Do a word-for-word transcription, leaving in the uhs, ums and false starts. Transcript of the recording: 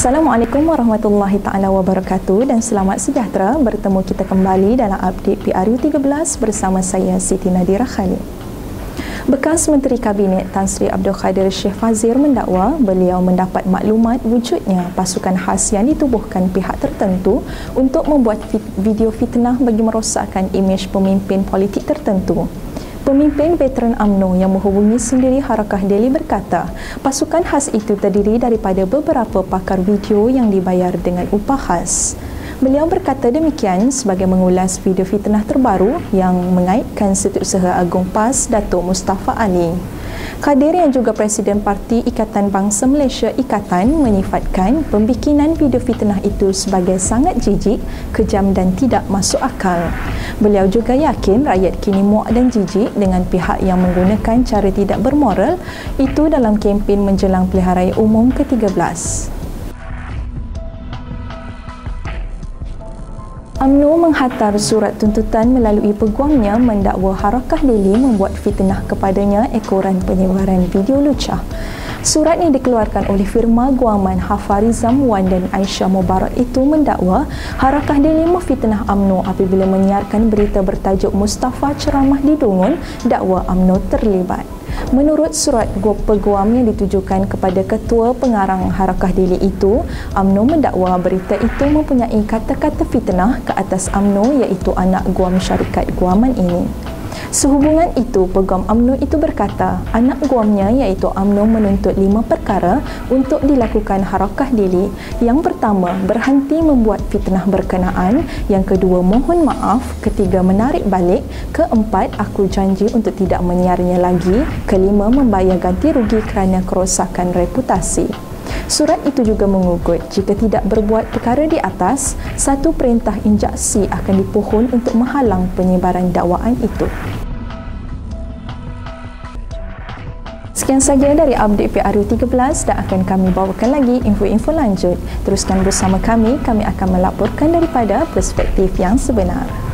Assalamualaikum warahmatullahi taala wabarakatuh dan selamat sejahtera bertemu kita kembali dalam update P R U tiga belas bersama saya Siti Nadira Khalid. Bekas Menteri Kabinet Tan Sri Abdul Kadir Sheikh Fazir mendakwa beliau mendapat maklumat wujudnya pasukan khas yang ditubuhkan pihak tertentu untuk membuat video fitnah bagi merosakkan imej pemimpin politik tertentu. Pemimpin veteran U M N O yang menghubungi sendiri Harakah Delhi berkata, pasukan khas itu terdiri daripada beberapa pakar video yang dibayar dengan upah khas. Beliau berkata demikian sebagai mengulas video fitnah terbaru yang mengaitkan Setiausaha Agung PAS Datuk Mustafa Ali. Kadir yang juga Presiden Parti Ikatan Bangsa Malaysia Ikatan menyifatkan pembikinan video fitnah itu sebagai sangat jijik, kejam dan tidak masuk akal. Beliau juga yakin rakyat kini muak dan jijik dengan pihak yang menggunakan cara tidak bermoral itu dalam kempen menjelang pilihan raya umum ke tiga belas. U M N O menghantar surat tuntutan melalui peguamnya mendakwa Harakah Delhi membuat fitnah kepadanya ekoran penyebaran video lucah. Surat yang dikeluarkan oleh firma guaman Hafarizam Wan dan Aisyah Mubarak itu mendakwa Harakah Delhi memfitnah U M N O apabila menyiarkan berita bertajuk Mustafa ceramah di Dungun, dakwa U M N O terlibat. Menurut surat peguam yang ditujukan kepada Ketua Pengarang Harakah Delhi itu, U M N O mendakwa berita itu mempunyai kata-kata fitnah ke atas U M N O iaitu anak guam syarikat guaman ini. Sehubungan itu, peguam U M N O itu berkata, anak guamnya iaitu U M N O menuntut lima perkara untuk dilakukan Harakah Delhi. Yang pertama, berhenti membuat fitnah berkenaan. Yang kedua, mohon maaf. Ketiga, menarik balik. Keempat, aku janji untuk tidak menyiarnya lagi. Kelima, membayar ganti rugi kerana kerosakan reputasi. Surat itu juga mengugut jika tidak berbuat perkara di atas, satu perintah injaksi akan dipohon untuk menghalang penyebaran dakwaan itu. Sekian saja dari update P R U tiga belas dan akan kami bawakan lagi info-info lanjut. Teruskan bersama kami, kami akan melaporkan daripada perspektif yang sebenar.